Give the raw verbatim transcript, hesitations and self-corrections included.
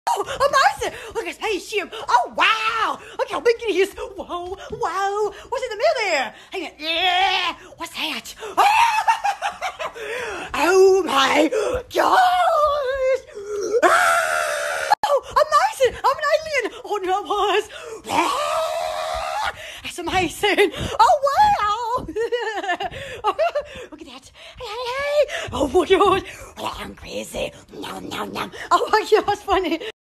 Amazing! Look at his spaceship. Oh, wow. Look how big it is. Whoa, whoa. What's in the middle there? Hang on. Yeah. What's that? Oh, my gosh. Oh, amazing. I'm an alien. Oh, no, I was. That's amazing. Oh, wow. Look at that. Hey, hey, hey. Oh, my God. I'm crazy. Nom, nom, nom. Oh, my God. That's funny.